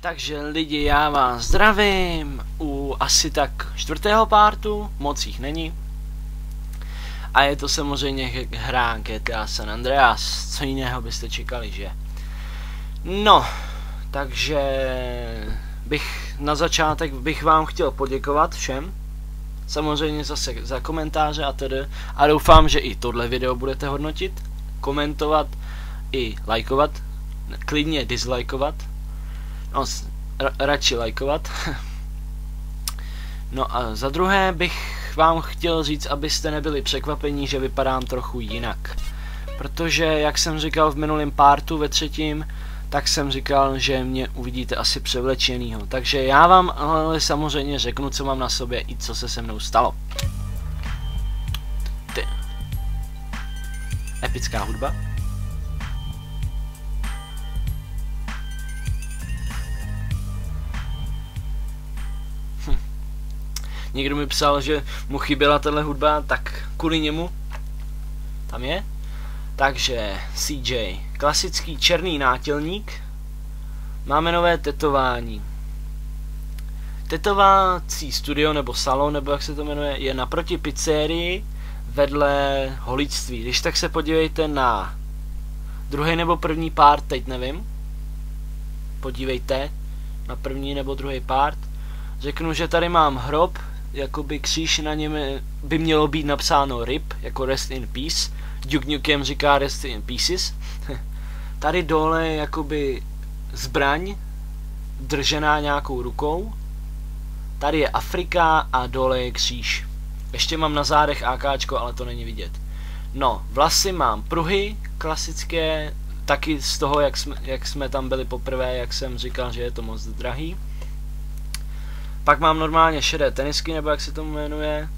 Takže lidi, já vás zdravím u asi tak 4. partu, moc jich není. A je to samozřejmě hra GTA San Andreas, co jiného byste čekali, že? No, takže na začátek bych vám chtěl poděkovat všem. Samozřejmě zase za komentáře a tedy. A doufám, že i tohle video budete hodnotit, komentovat i lajkovat, klidně dislajkovat. No, radši lajkovat. No a za druhé bych vám chtěl říct, abyste nebyli překvapení, že vypadám trochu jinak. Protože, jak jsem říkal v minulém partu, ve 3., tak jsem říkal, že mě uvidíte asi převlečenýho. Takže já vám ale samozřejmě řeknu, co mám na sobě i co se mnou stalo. Epická hudba. Někdo mi psal, že mu chyběla tahle hudba, tak kvůli němu tam je. Takže CJ, klasický černý nátělník. Máme nové tetování. Tetovací studio nebo salon, nebo jak se to jmenuje, je naproti pizzerii vedle holičství. Když tak se podívejte na druhý nebo první part, teď nevím. Podívejte na první nebo druhý part. Řeknu, že tady mám hrob, jakoby kříž, na něm by mělo být napsáno RIP, jako Rest in Peace. Duke Nukem říká Rest in Pieces. Tady dole je jakoby zbraň, držená nějakou rukou. Tady je Afrika a dole je kříž. Ještě mám na zádech AKčko, ale to není vidět. No, vlasy mám pruhy, klasické, taky z toho, jak jsme tam byli poprvé, jak jsem říkal, že je to moc drahý. Pak mám normálně šedé tenisky, nebo jak se to jmenuje.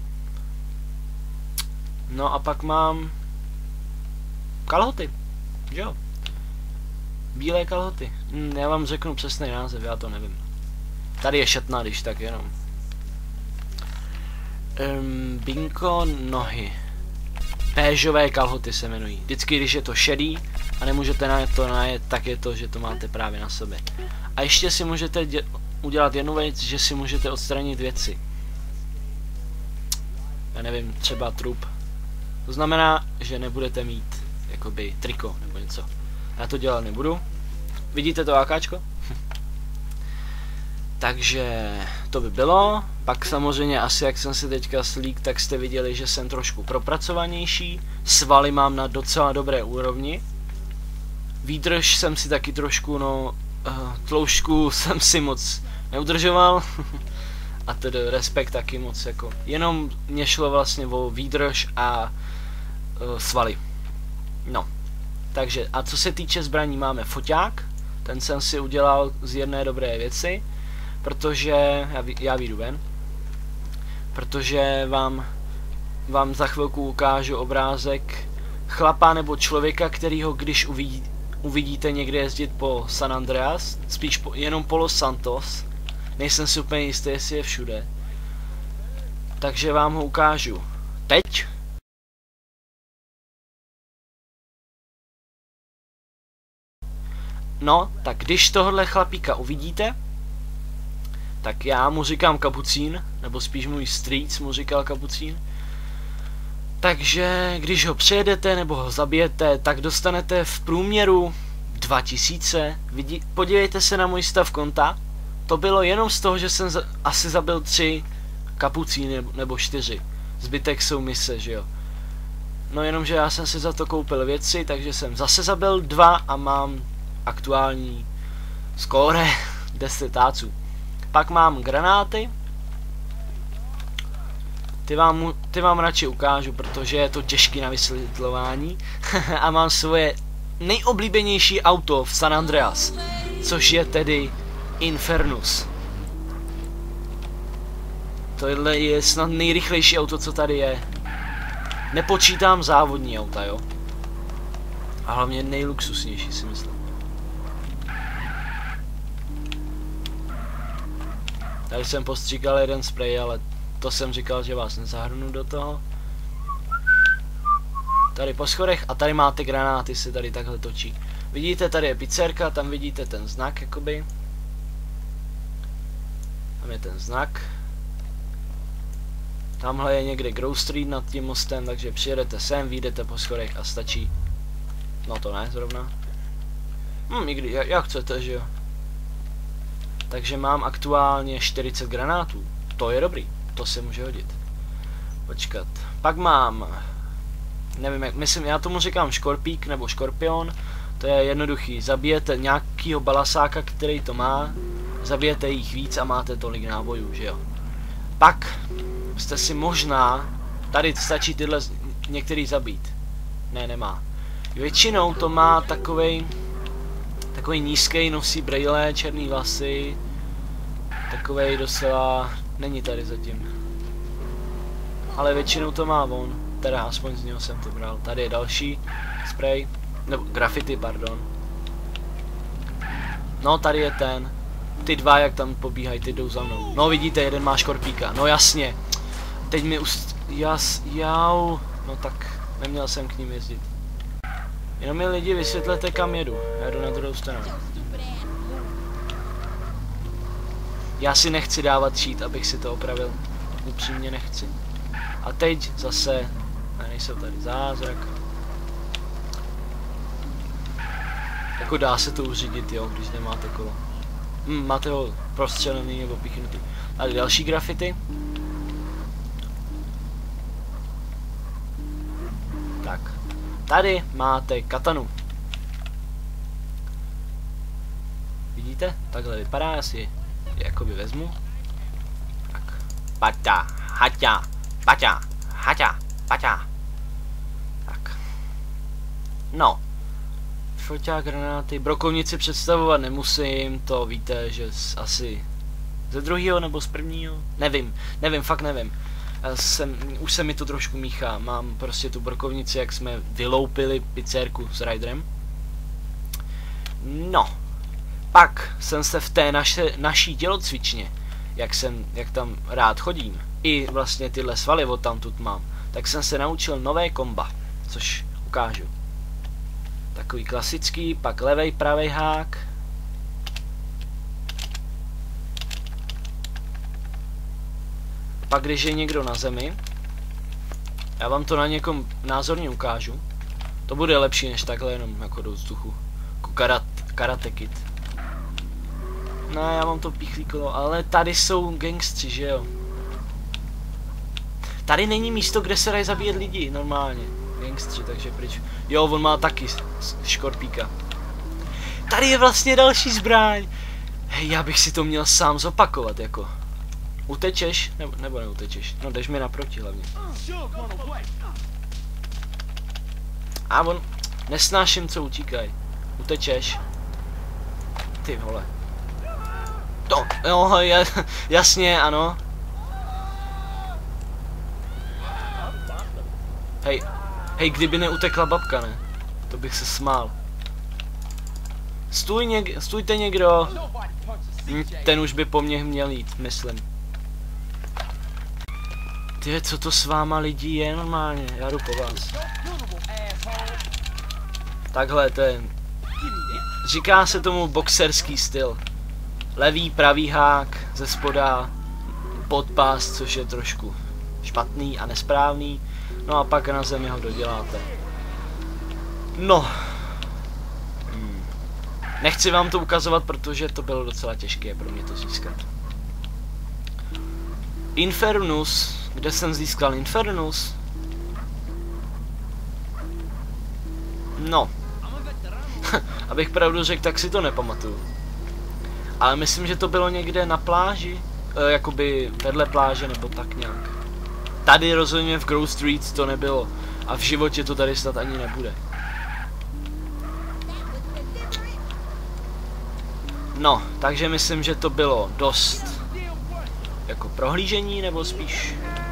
No a pak mám kalhoty, jo. Bílé kalhoty. Já vám řeknu přesný název, já to nevím. Tady je šatna, když tak jenom. Binko nohy. Péžové kalhoty se jmenují. Vždycky, když je to šedý a nemůžete na to najet, tak je to, že to máte právě na sobě. A ještě si můžete udělat jednu věc, že si můžete odstranit věci. Já nevím, třeba trup. To znamená, že nebudete mít jakoby triko nebo něco. Já to dělat nebudu. Vidíte to AKčko? Takže to by bylo. Pak samozřejmě asi jak jsem si teďka slík, tak jste viděli, že jsem trošku propracovanější. Svaly mám na docela dobré úrovni. Výdrž jsem si taky trošku, tloušťku jsem si moc neudržoval. A tedy respekt taky moc jako. Jenom mě šlo vlastně o výdrž a svaly. No. Takže a co se týče zbraní, máme foťák. Ten jsem si udělal z jedné dobré věci. Protože, já vyjdu ven. Protože vám za chvilku ukážu obrázek chlapa nebo člověka, kterýho když uvidíte někde jezdit po San Andreas, spíš jenom po Los Santos. Nejsem si úplně jistý, jestli je všude. Takže vám ho ukážu teď. No, tak když tohle chlapíka uvidíte, tak já mu říkám Kapucín, nebo spíš můj strýc mu říkal Kapucín. Takže když ho přejedete nebo ho zabijete, tak dostanete v průměru 2000. Podívejte se na můj stav konta. To bylo jenom z toho, že jsem asi zabil 3 kapucíny nebo 4. Zbytek jsou mise, že jo. No jenomže já jsem si za to koupil věci, takže jsem zase zabil 2 a mám aktuální skóre 10 táců. Pak mám granáty. Ty vám radši ukážu, protože je to těžký na vysvětlování. A mám svoje nejoblíbenější auto v San Andreas, což je tedy Infernus. Tohle je snad nejrychlejší auto, co tady je. Nepočítám závodní auta, jo. A hlavně nejluxusnější, si myslím. Tady jsem postříkal jeden spray, ale to jsem říkal, že vás nezahrnu do toho. Tady po schodech a tady máte granáty, se tady takhle točí. Vidíte, tady je pizzerka, tam vidíte ten znak, jakoby. Tam je ten znak. Tamhle je někde Grove Street nad tím mostem, takže přijedete sem, vyjdete po schodech a stačí. No to ne zrovna. Nikdy, jak chcete, že jo. Takže mám aktuálně 40 granátů. To je dobrý, to se může hodit. Počkat. Pak mám, nevím jak, myslím, já tomu říkám škorpík nebo škorpion. To je jednoduchý, zabijete nějakýho balasáka, který to má, zabijete jich víc a máte tolik nábojů, že jo. Pak jste si možná, tady stačí tyhle některý zabít. Ne, nemá. Většinou to má takovej nízkej, nosí brejle, černý vlasy. Takovej docela, není tady zatím. Ale většinou to má on, teda aspoň z něho jsem to bral. Tady je další spray, nebo graffiti, pardon. No, tady je ten. Ty dva, jak tam pobíhají, ty jdou za mnou. No, vidíte, jeden má škorpíka, no jasně. Teď mi jau. No tak, neměl jsem k ním jezdit. Jenom mi lidi vysvětlete, kam jedu. Já jdu na druhou stranu. Já si nechci dávat cheat, abych si to opravil. Upřímně nechci. A teď zase, ne, nejsou tady zázrak. Jako dá se to uřídit, jo, když nemáte kolo. Máte ho prostřelený nebo pichnutý. Tady další graffiti. Tak. Tady máte katanu. Vidíte? Takhle vypadá, já si jakoby vezmu. Tak. Paťa, haťa, paťa, haťa, paťa. Tak. No. Foťák, granáty, brokovnici představovat nemusím, to víte, že asi ze druhého nebo z prvního, nevím, fakt nevím. Už se mi to trošku míchá, mám prostě tu brokovnici, jak jsme vyloupili pizzérku s Riderem. No, pak jsem se v té naší tělocvičně, jak tam rád chodím, i vlastně tyhle svaly od tamtud mám, tak jsem se naučil nové komba, což ukážu. Takový klasický, pak levej, pravej hák. Pak když je někdo na zemi, já vám to na někom názorně ukážu. To bude lepší než takhle jenom jako do vzduchu. Jako karate kid. No já mám to pichlý kolo, ale tady jsou gangstři, že jo. Tady není místo, kde se dají zabíjet lidi, normálně. Gangstři, takže pryč. Jo, on má taky škorpíka. Tady je vlastně další zbraň. Hej, já bych si to měl sám zopakovat, jako. Utečeš? Nebo neutečeš? No, jdeš mi naproti hlavně. A on, nesnáším, co utíkají. Utečeš? Ty vole. To, jo, jasně, ano. Hej, kdyby neutekla babka, ne? To bych se smál. Stůjte někdo. Ten už by po mně měl jít, myslím. Ty, co to s váma lidí je normálně? Já jdu po vás. Takhle, to je... Říká se tomu boxerský styl. Levý, pravý hák, ze spoda, podpás, což je trošku špatný a nesprávný. No a pak na zemi ho doděláte. No. Nechci vám to ukazovat, protože to bylo docela těžké pro mě to získat. Infernus. Kde jsem získal Infernus? No. Abych pravdu řekl, tak si to nepamatuju. Ale myslím, že to bylo někde na pláži. Jakoby vedle pláže nebo tak nějak. Tady rozhodně v Grove Street to nebylo. A v životě to tady snad ani nebude. No, takže myslím, že to bylo dost jako prohlížení, nebo spíš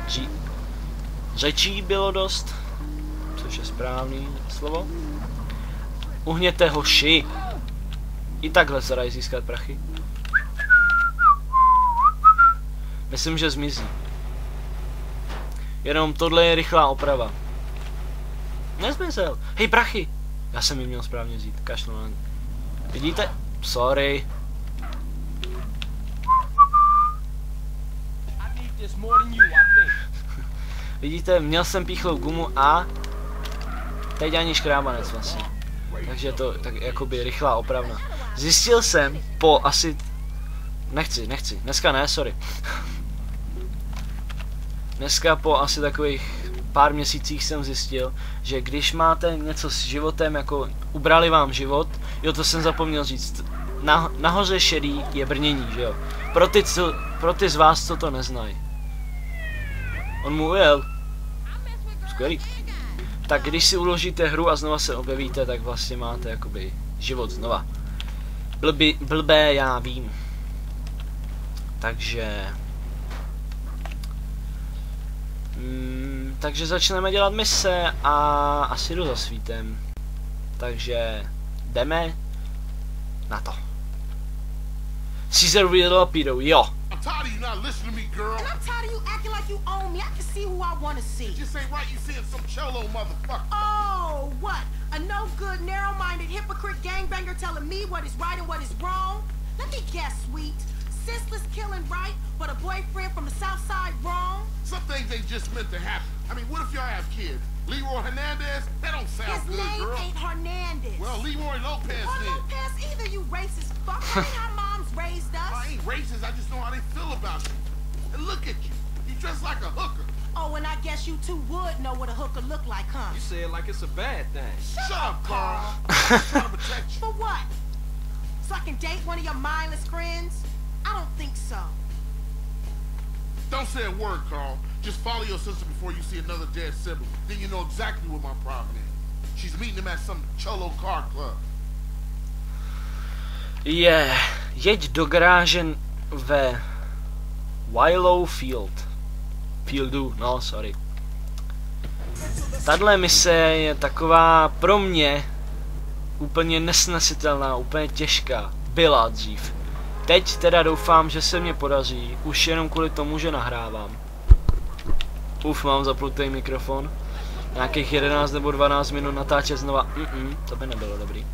řečí bylo dost, což je správný slovo. Uhněte hoši. I takhle se dají získat prachy. Myslím, že zmizí. Jenom tohle je rychlá oprava. Nezmizel. Hej, prachy. Já jsem ji měl správně vzít. Kašlu na... Vidíte? Sorry. Vidíte, měl jsem píchlou gumu a teď ani škrábanec vlastně. Takže to tak jakoby rychlá opravna. Zjistil jsem po asi... Nechci, dneska ne, sorry. Dneska po asi takových pár měsících jsem zjistil, že když máte něco s životem, jako ubrali vám život, jo, to jsem zapomněl říct, nahoře šedý je brnění, že jo. Pro ty z vás, co to neznají. On mu ujel. Skvělý. Tak když si uložíte hru a znova se objevíte, tak vlastně máte jakoby život znova. Blbé, já vím. Takže začneme dělat mise a asi jdu za svítem. Takže jdeme na to. Caesar with Lapido, jo. I'm tired of you not listening to me, girl. And I'm tired of you acting like you own me. I can see who I want to see. It just ain't right you seeing some cello motherfucker. Oh, what? A no-good, narrow-minded, hypocrite gangbanger telling me what is right and what is wrong? Let me guess, sweet. Senseless killing right, but a boyfriend from the south side wrong? Some things ain't just meant to happen. I mean, what if y'all have kids? Leroy Hernandez? That don't sound His good, name girl. ain't Hernandez. Well, Leroy Lopez Or then. Lopez either, you racist fuck. That ain't how moms raised us. I ain't racist, I just know how they feel about you. And look at you. You dress like a hooker. Oh, and I guess you two would know what a hooker look like, huh? You say it like it's a bad thing. Shut up, Carl. I'm trying to protect you. For what? So I can date one of your mindless friends? I don't think so. Don't say a word, Carl. Just follow your sister before you see another dead sibling. Then you know exactly what my problem is. She's meeting him at some cholo car club. Jeď do garáže ve Willow Fieldu, no sorry. Tahle mise je taková pro mě úplně nesnesitelná, úplně těžká. Byla dřív. Teď teda doufám, že se mě podaří, už jenom kvůli tomu, že nahrávám. Mám zaplutý mikrofon. Nějakých 11 nebo 12 minut natáčet znova. To by nebylo dobrý.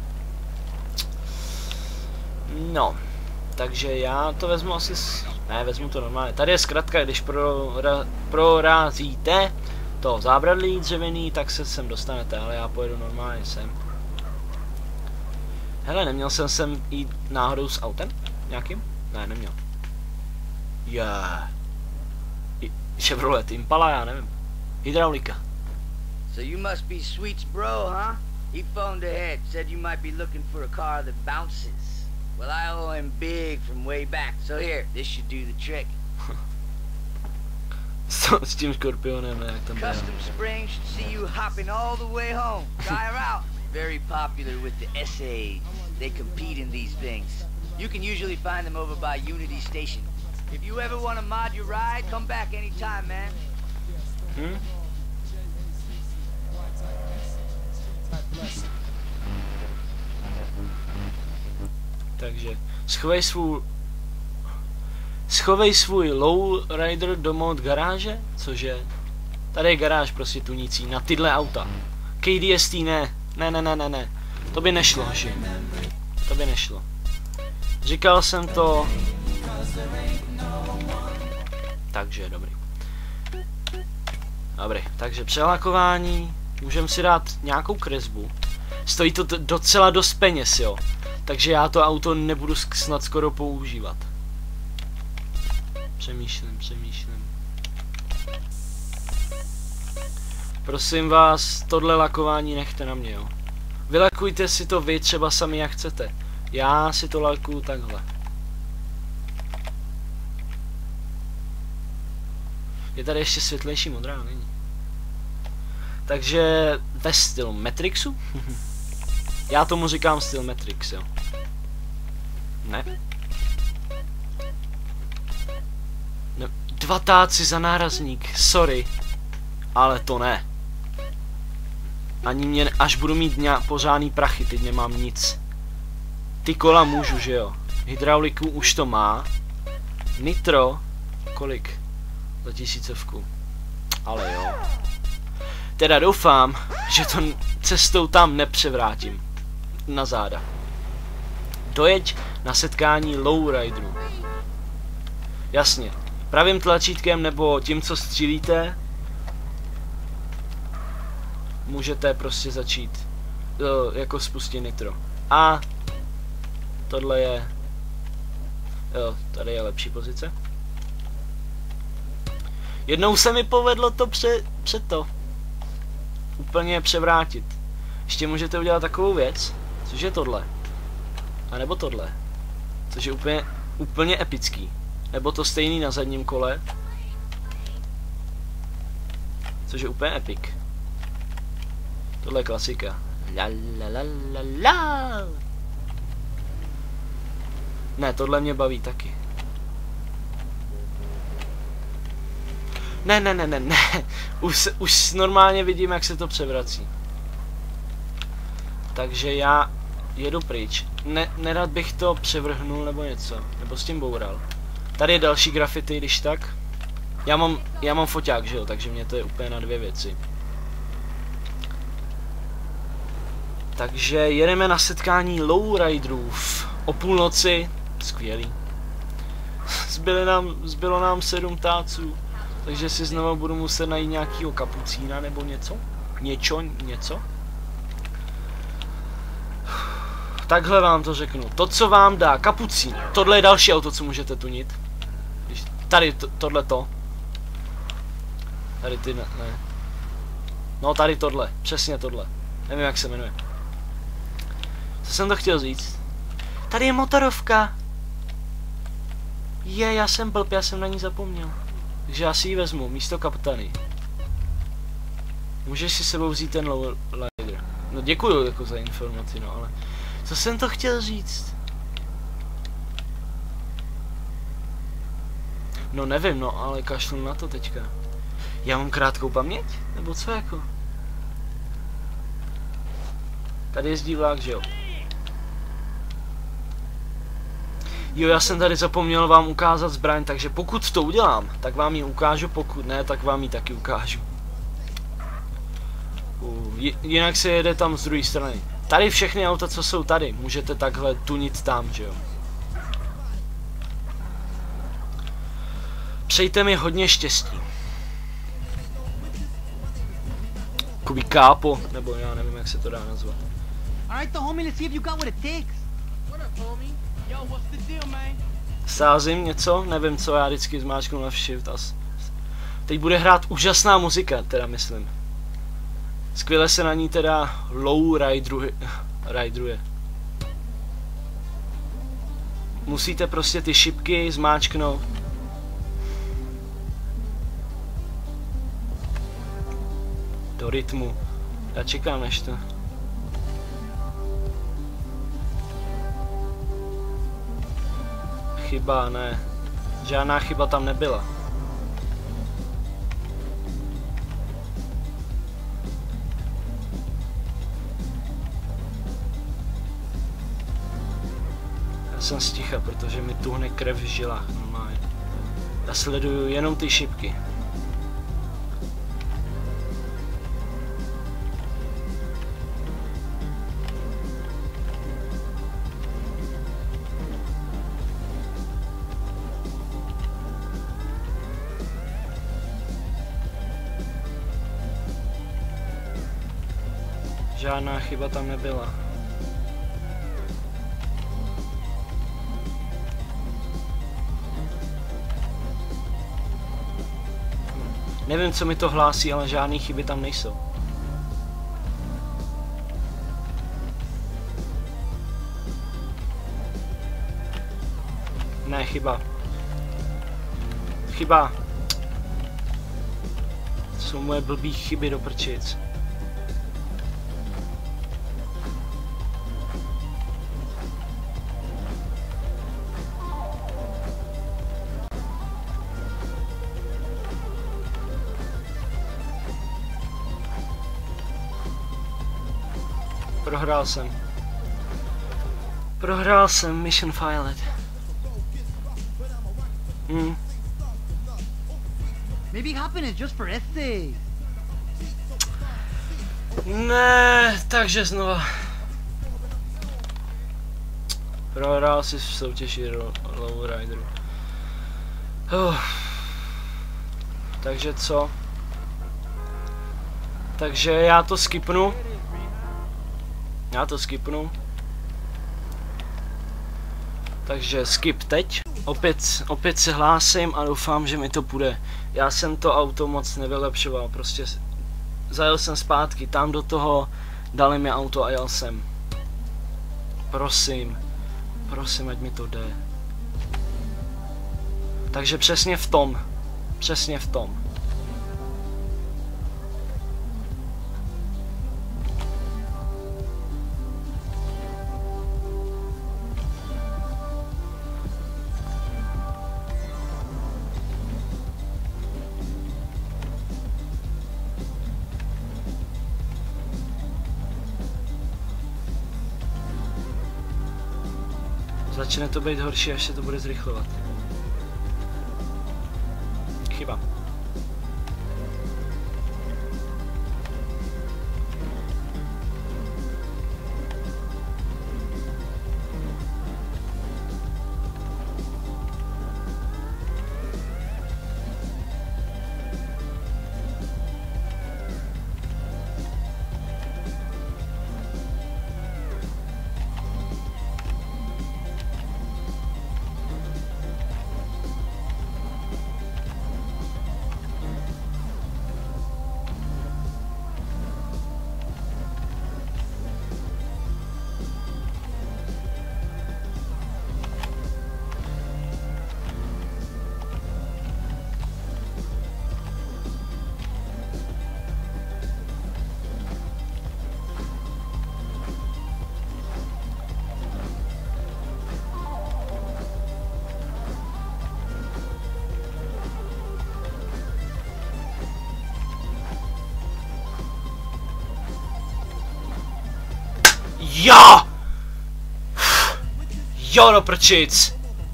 No, takže já to vezmu asi... Ne, vezmu to normálně. Tady je zkratka, když prorázíte to zábradlí dřevěný, tak se sem dostanete, ale já pojedu normálně sem. Hele, neměl jsem sem jít náhodou s autem? Nějakým? Ne, neměl. Chevrolet Impala, já nevím. Hydraulika. So you must be Sweet's bro, huh? He phoned ahead, said you might be looking for a car that bounces. Well, I owe him big from way back, so here, this should do the trick. S tím Skorpionem, jak tam bylo. Custom Spring should see you hopping all the way home. Try her out. Very popular with the essays. They compete in these things. You can usually find them over by Unity Station. If you ever want to mod your ride, come back anytime, man. Takže schovej svůj lowrider do mod garáže, cože? Tady je garáž prostě tunící na tyhle auta. KDST ne. Ne. To by nešlo, hoši. To by nešlo. Říkal jsem to. Takže dobrý. Dobrý, takže přelakování. Můžeme si dát nějakou kresbu. Stojí to docela dost peněz, jo. Takže já to auto nebudu snad skoro používat. Přemýšlím. Prosím vás, tohle lakování nechte na mě, jo. Vylakujte si to vy třeba sami jak chcete. Já si to lakuju takhle. Je tady ještě světlejší modrá, není? Takže ve stylu Matrixu? Já tomu říkám styl Matrix, jo. Ne? No, 2 táci za nárazník, sorry. Ale to ne. Ani mě, až budu mít pořádný prachy, teď nemám nic. Ty kola můžu, že jo. Hydrauliku už to má. Nitro, kolik? Za 1000. Ale jo. Teda doufám, že to cestou tam nepřevrátím. Na záda. Dojeď na setkání lowriderů. Jasně. Pravým tlačítkem nebo tím, co střílíte, můžete prostě začít jako spustit nitro. A tohle je, jo, tady je lepší pozice. Jednou se mi povedlo to před to úplně převrátit. Ještě můžete udělat takovou věc, což je tohle. A nebo tohle. Což je úplně epický. Nebo to stejný na zadním kole. Což je úplně epic. Tohle je klasika. La la la la la. Ne, tohle mě baví taky. Ne. Už normálně vidím, jak se to převrací. Takže já jedu pryč. Nerad bych to převrhnul nebo něco. Nebo s tím boural. Tady je další graffiti, když tak. Já mám foťák, že jo, takže mě to je úplně na dvě věci. Takže jedeme na setkání lowriderů o půlnoci. Skvělý. Zbylo nám 7 táců. Takže si znovu budu muset najít nějakýho kapucína nebo něco. Něco. Takhle vám to řeknu. To, co vám dá kapucín. Tohle je další auto, co můžete tunit. Tady tohleto. Tady ty ne. No tady tohle. Přesně tohle. Nevím, jak se jmenuje. Co jsem to chtěl říct? Tady je motorovka. Já jsem blb, já jsem na ní zapomněl. Takže já si ji vezmu, místo kapitany. Můžeš si sebou vzít ten lowrider. No děkuju jako za informaci, no ale... Co jsem to chtěl říct? No nevím, no ale kašlu na to teďka. Já mám krátkou paměť? Nebo co jako? Tady jezdí vlák, že jo? Jo, já jsem tady zapomněl vám ukázat zbraň, takže pokud to udělám, tak vám ji ukážu, pokud ne, tak vám ji taky ukážu. Jinak se jede tam z druhé strany. Tady všechny auta, co jsou tady, můžete takhle tunit tam, že jo. Přejte mi hodně štěstí. Kubi kápo, nebo já nevím, jak se to dá nazvat. Sázím něco, nevím co, já vždycky zmáčknu na shift a teď bude hrát úžasná muzika, teda myslím. Skvěle se na ní teda lowrideruje. Musíte prostě ty šipky zmáčknout. Do rytmu. Já čekám než to. Chyba, ne. Žádná chyba tam nebyla. Já jsem sticha, protože mi tuhne krev v žilách normálně. Já sleduju jenom ty šipky. Žádná chyba tam nebyla. Nevím, co mi to hlásí, ale žádný chyby tam nejsou. Ne, chyba. Chyba. To jsou moje blbý chyby do prčic. Prohrál jsem mission failed. Maybe hopping is just for essays. Ne, takže znova. Prohrál si v soutěži lowriderů. Takže co? Takže já to skipnu. Takže skip teď. Opět se hlásím a doufám, že mi to půjde. Já jsem to auto moc nevylepšoval, prostě zajel jsem zpátky tam do toho, dali mi auto a jel jsem. Prosím, ať mi to jde. Takže přesně v tom. Začne to být horší, až se to bude zrychlovat. Chyba. Jo, no prčic.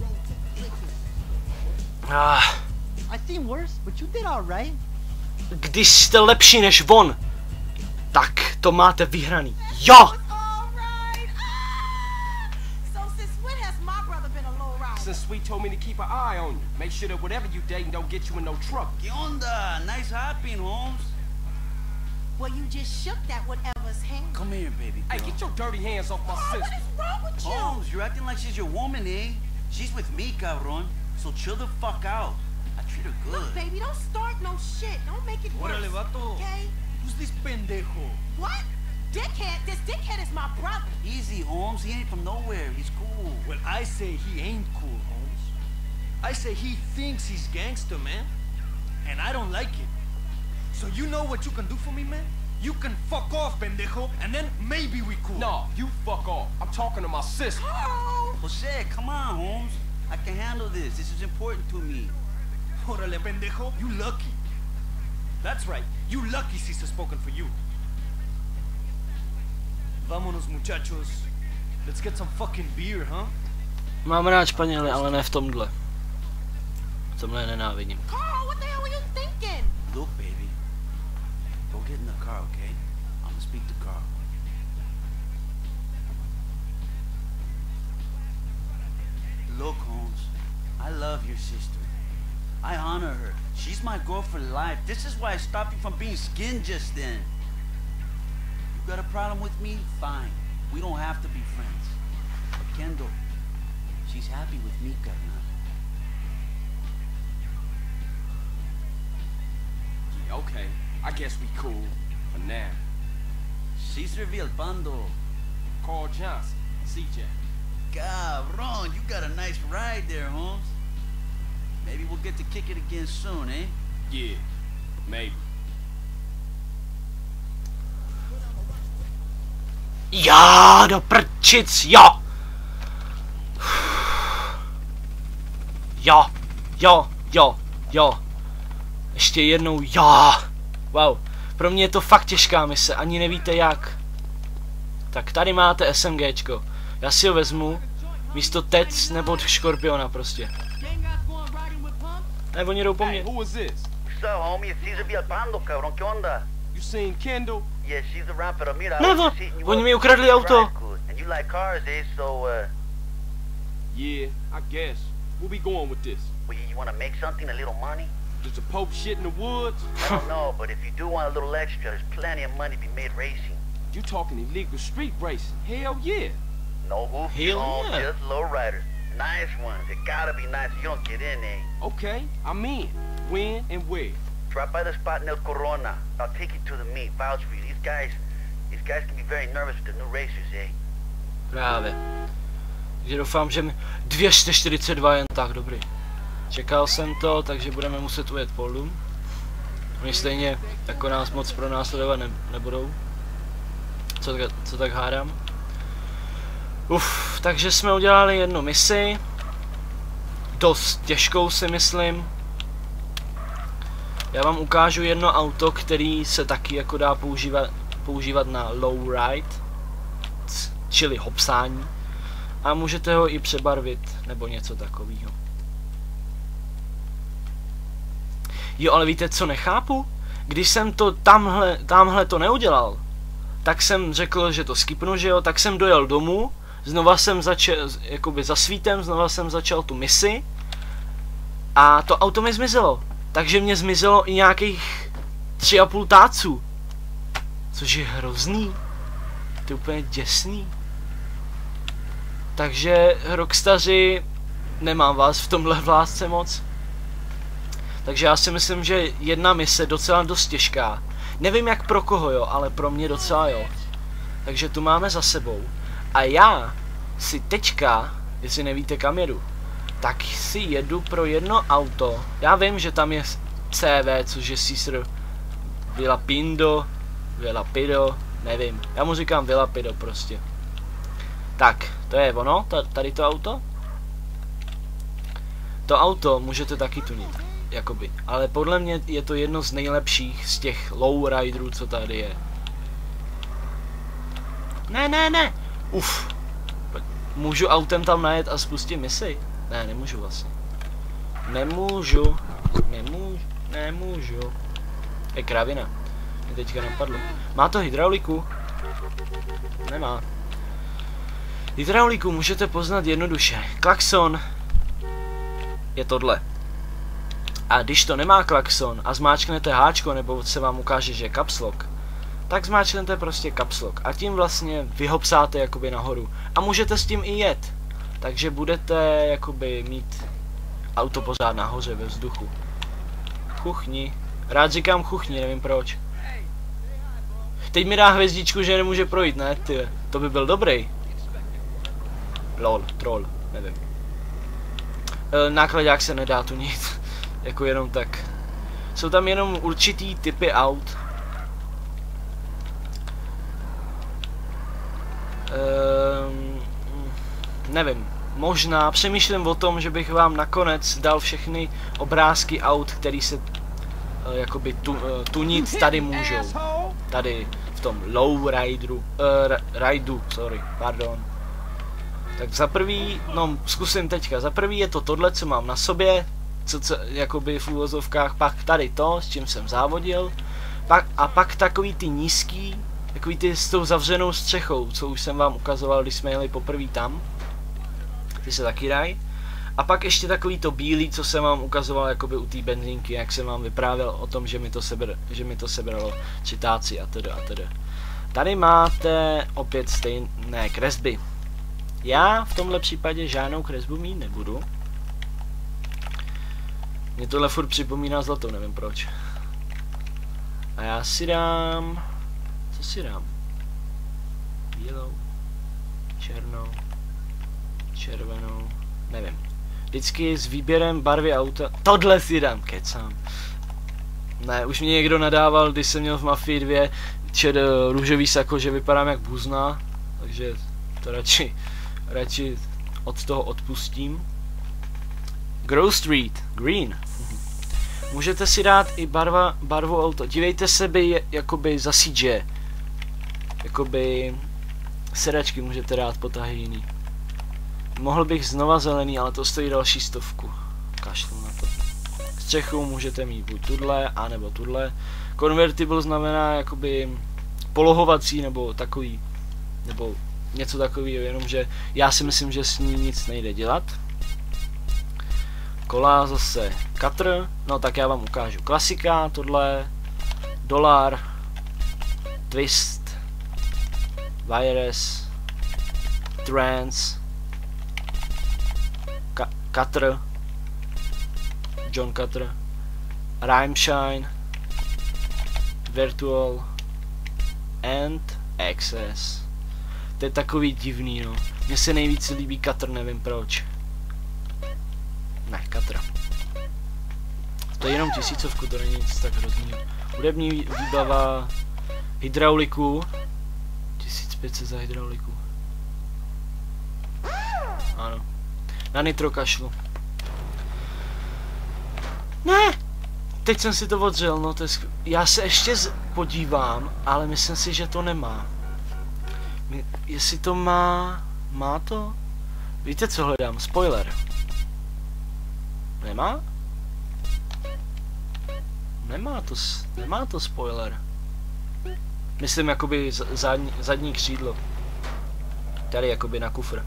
I seen worse, but you did all right. Když jste lepší než on, tak to máte vyhraný. Jo! Since Sweet told me to keep an eye on you, make sure that whatever you dating don't get you in no trouble. ¿Qué onda? Nice hopping, Holmes. Well, you just shook that whatever's hand. Come here, baby girl. Hey, get your dirty hands off my What sister. is wrong with you? Holmes, you're acting like she's your woman, eh? She's with me, cabron. So chill the fuck out. I treat her good. Look, baby, don't start no shit. Don't make it worse. Órale, vato. Okay? Who's this pendejo? What? Dickhead? This dickhead is my brother. Easy, Holmes. He ain't from nowhere. He's cool. Well, I say he ain't cool, Holmes. I say he thinks he's gangster, man. And I don't like it. So you know what you can do for me, man? You can fuck off, pendejo, and then maybe we cool. No, you fuck off. I'm talking to my sister. Oh! Jose, come on, Holmes. I can handle this. This is important to me. Órale, pendejo. You lucky. That's right. You lucky Caesar spoken for you. Vámonos, muchachos. Let's get some fucking beer, huh? Mám rád Španěly, ale ne v tomhle. V tomhle je nenávidím. Carl, what the hell were you thinking? Look, baby. Go get in the car, okay? I'm gonna speak to Carl. Look, Holmes. I love your sister. I honor her. She's my girl for life. This is why I stopped you from being skinned just then. You got a problem with me? Fine. We don't have to be friends. But Kendall, she's happy with me, carnal. Yeah, okay. I guess we cool. For now. Cesar Villalpando. Carl Johnson. CJ. Cabron, you got a nice ride there, Holmes. Maybe we'll get to kick it again soon, eh? Yeah. Maybe. Já do prčic, jo! Jo. Ještě jednou, jo! Wow, pro mě je to fakt těžká mise, ani nevíte jak. Tak tady máte SMGčko. Já si ho vezmu, místo Tec nebo Škorpiona prostě. Ne, oni jdou po Hey, mně. who is this? What's up, homie? It's Cesar Villalpando, cabrón. ¿Qué onda? You seen Kendall? Yeah, she's around, pero mira, No, I was no, just hitting you oni up. mi ukradli auto. Right, good. And you like cars, eh? So, Yeah, I guess. Where we going with this? well, you want to make something, a little money? Does the Pope shit in the woods? I don't know, but if you do want a little extra, there's plenty of money to be made racing. You talking illegal street racing? Hell yeah. No hoopty homes, just low riders. Nice ones. It gotta be nice or you don't get in, eh? Okay, I'm in. When and where? Drop by the spot in El Corona. I'll take you to the meet. Vouch for you. These guys can be very nervous with the new racers, eh? Právě. Takže doufám, že mi 242 jen tak, dobrý. Čekal jsem to, takže budeme muset ujet po dům. Oni stejně jako nás moc pronásledovat nebudou. Co tak hádám. Takže jsme udělali jednu misi. Dost těžkou si myslím. Já vám ukážu jedno auto, který se taky jako dá používat na lowride, čili hopsání. A můžete ho i přebarvit, nebo něco takového. Jo, ale víte, co nechápu? Když jsem to tamhle to neudělal, tak jsem řekl, že to skipnu, že jo, tak jsem dojel domů, znova jsem začal, jakoby za svítem, znova jsem začal tu misi a to auto mi zmizelo. Takže mě zmizelo i nějakých 3,5 táců. Což je hrozný. To je úplně děsný. Takže Rockstaři, nemám vás v tomhle v lásce moc. Takže já si myslím, že jedna mise docela dost těžká. Nevím jak pro koho jo, ale pro mě docela jo. Takže tu máme za sebou. A já si teďka, jestli nevíte kam jedu, tak si jedu pro jedno auto. Já vím, že tam je CV, což je Cesar Villapido, nevím. Já mu říkám Villapido prostě. Tak, to je ono, tady to auto. To auto můžete taky tunit, jakoby. Ale podle mě je to jedno z nejlepších z těch lowriderů, co tady je. Ne. Můžu autem tam najet a spustit misi? Ne, nemůžu vlastně. Nemůžu. Je kravina. Mě teďka napadlo. Má to hydrauliku? Nemá. Hydrauliku můžete poznat jednoduše. Klaxon je tohle. A když to nemá klaxon a zmáčknete háčko, nebo se vám ukáže, že je caps lock, tak zmáčknete prostě caps lock a tím vlastně vyhopsáte jakoby nahoru. A můžete s tím i jet. Takže budete jakoby mít auto pořád nahoře ve vzduchu. Chuchni. Rád říkám chuchni, nevím proč. Teď mi dá hvězdičku, že nemůže projít, ne? Ty, to by byl dobrý. Lol, troll, nevím. Nákladák se nedá tunit. Jako jenom tak. Jsou tam jenom určitý typy aut. Nevím. Možná přemýšlím o tom, že bych vám nakonec dal všechny obrázky aut, který se jakoby tunit tady můžou. Tady v tom lowrideru, pardon. Tak za prvý, no zkusím teďka, za prvý je to tohle, co mám na sobě, co jakoby v úvozovkách, pak tady to, s čím jsem závodil, pak takový ty nízký, takový ty s tou zavřenou střechou, co už jsem vám ukazoval, když jsme jeli poprvé tam, ty se taky dají, a pak ještě takový to bílý, co jsem vám ukazoval jakoby u té benzínky, jak jsem vám vyprávěl o tom, že mi to sebralo čitáci a teda. Tady máte opět stejné kresby. Já v tomhle případě žádnou kresbu mít nebudu. Mě tohle furt připomíná zlato, nevím proč. A já si dám... Co si dám? Bílou, černou, červenou, nevím. Vždycky s výběrem barvy auta... Tohle si dám, kecám. Ne, už mě někdo nadával, když jsem měl v Mafii 2 růžový sako, že vypadám jak buzna. Takže to radši od toho odpustím. Grove Street, green. Můžete si dát i barvu auto. Dívejte se by jakoby za CJ. Jakoby sedačky můžete dát potahy jiný. Mohl bych znova zelený, ale to stojí další 100. Kašlu na to. Střechu můžete mít buď tudle, anebo tudle. Convertible znamená jakoby polohovací nebo takový, nebo něco takového, jenomže já si myslím, že s ní nic nejde dělat. Kola zase Cutter, no tak já vám ukážu. Klasika, tohle, dolar, twist, virus, trance, Cutter, John Cutter, Rhymeshine, Virtual and Access. To je takový divný, no. Mně se nejvíce líbí Cutter, nevím proč. Ne, Cutter. To je jenom 1000, to není nic tak hroznýho. Hudební výbava, hydrauliku. 1500 za hydrauliku. Ano. Na nitro kašlu. Ne! Teď jsem si to odřel, no to je já se ještě podívám, ale myslím si, že to nemá. Jestli to má... Má to? Víte, co hledám? Spoiler. Nemá? Nemá to spoiler. Myslím jakoby zadní křídlo. Tady jakoby na kufr.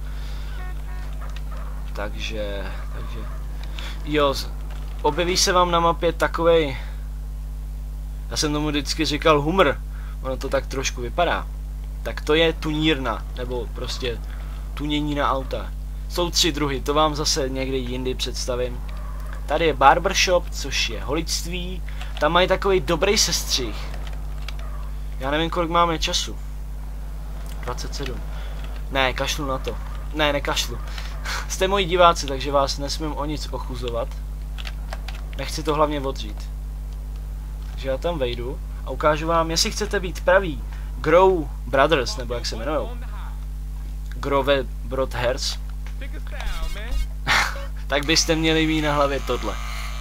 Takže... Jo, objeví se vám na mapě takovej... Já jsem tomu vždycky říkal humor. Ono to tak trošku vypadá. Tak to je tunírna, nebo prostě tunění na auta. Jsou 3 druhy, to vám zase někdy jindy představím. Tady je barbershop, což je holičství. Tam mají takový dobrý sestřih. Já nevím, kolik máme času. 27. Ne, kašlu na to. Ne, nekašlu. Jste moji diváci, takže vás nesmím o nic ochuzovat. Nechci to hlavně odřít. Takže já tam vejdu a ukážu vám, jestli chcete být pravý Grow Brothers, nebo jak se jmenujou. Grove Brothers. Tak byste měli mít na hlavě tohle.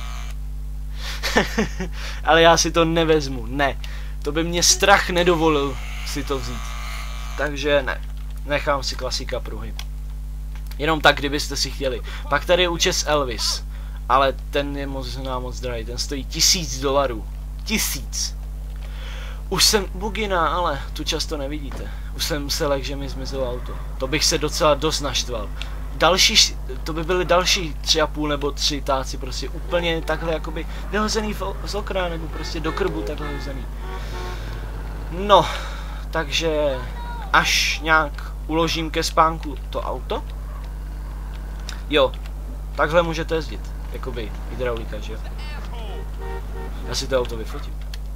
Ale já si to nevezmu, ne. To by mě strach nedovolil si to vzít. Takže ne. Nechám si klasika pruhy. Jenom tak, kdybyste si chtěli. Pak tady je účes Elvis. Ale ten je moc drahý. Ten stojí $1000. 1000. Už jsem bugina, ale tu často nevidíte. Už jsem se lek, že mi zmizelo auto. To bych se docela dost naštval. Další, to by byly další 3,5 nebo 3 táci, prostě úplně takhle jakoby vyhozený z okna, nebo prostě do krbu takhle hozený. No, takže až nějak uložím ke spánku to auto. Jo, takhle můžete jezdit, jakoby hydraulika, že jo. Já si to auto vyfotím.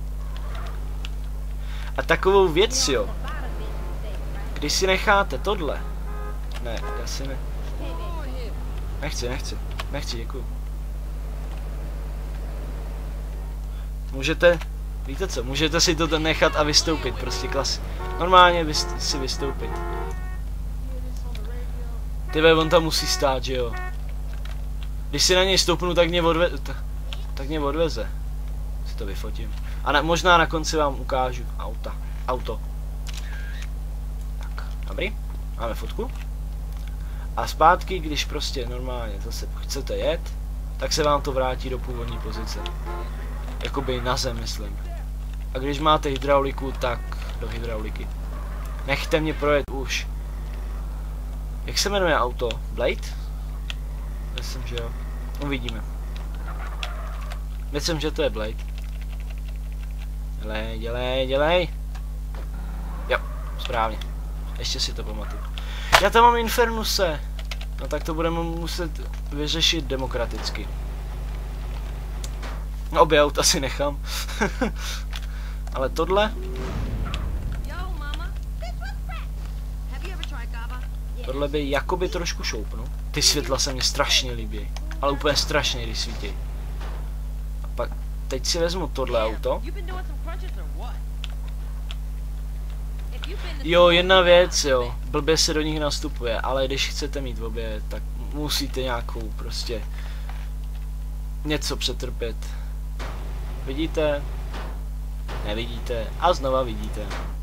A takovou věc, jo, když si necháte tohle, ne, já si ne, nechci, děkuju. Můžete, víte co, můžete si to nechat a vystoupit, prostě klasy. Normálně si vystoupit. Tyve, on tam musí stát, že jo. Když si na něj stoupnu, tak mě odveze. Si to vyfotím. A možná na konci vám ukážu auto. Tak, dobrý. Máme fotku. A zpátky, když prostě normálně zase chcete jet, tak se vám to vrátí do původní pozice. Jakoby na zem, myslím. A když máte hydrauliku, tak do hydrauliky. Nechte mě projet už. Jak se jmenuje auto? Blade? Myslím, že jo. Uvidíme. Myslím, že to je Blade. Dělej. Jo, správně. Ještě si to pamatuju. Já tam mám Infernuse. No tak to budeme muset vyřešit demokraticky. Obě auta si nechám. Ale tohle... Tohle by jakoby trošku šoupnu. Ty světla se mi strašně líbí. Ale úplně strašně, když svítí. A pak teď si vezmu tohle auto. Jo, jedna věc, jo. Blbě se do nich nastupuje, ale když chcete mít obě, tak musíte nějakou prostě něco přetrpět. Vidíte? Nevidíte? A znova vidíte.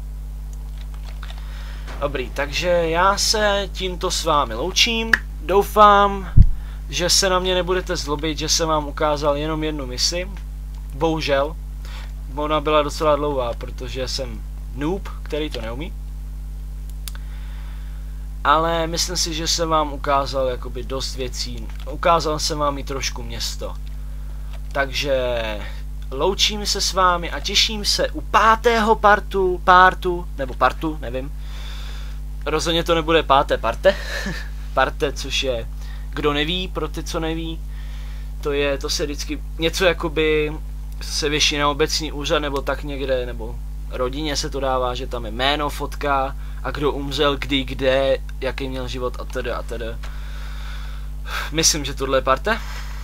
Dobrý, takže já se tímto s vámi loučím. Doufám, že se na mě nebudete zlobit, že jsem vám ukázal jenom jednu misi. Bohužel. Ona byla docela dlouhá, protože jsem noob, který to neumí. Ale myslím si, že jsem vám ukázal jakoby dost věcí. Ukázal jsem vám i trošku město. Takže loučím se s vámi a těším se u 5. partu, nevím. Rozhodně to nebude 5. parte. Parte, což je, kdo neví, pro ty, co neví, to se vždycky něco jakoby se věší na obecní úřad nebo tak někde, nebo rodině se to dává, že tam je jméno, fotka a kdo umřel, kdy, kde, jaký měl život a tedy a tedy. Myslím, že tohle je parte.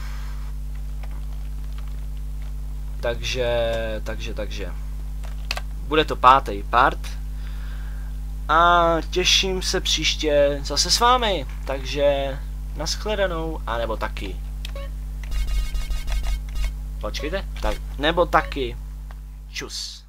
Takže. Bude to 5. part. A těším se příště zase s vámi. Takže nashledanou, anebo taky. Počkejte, tak, nebo taky. Čus.